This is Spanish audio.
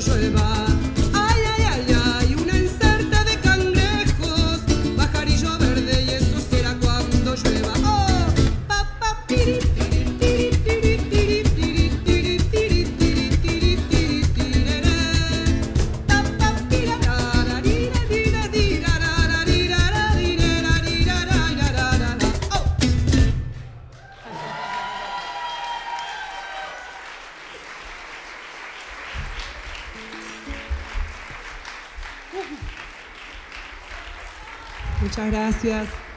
llueva. Ay, ay, ay, ay, una encerta de cangrejos, pajarillo verde y eso será cuando llueva. Oh, pa, pa, piri, piri, piri, piri, piri, piri, piri, piri, piri, piri, piri, pirere. Ta, pa, pira, ra, ra, ri, ra, ri, ra, ri, ra, ra, ra, ri, ra, ra, ri, ra, ra, ri, ra, ra, ra, ra, ra, ra. Oh. Muchas gracias.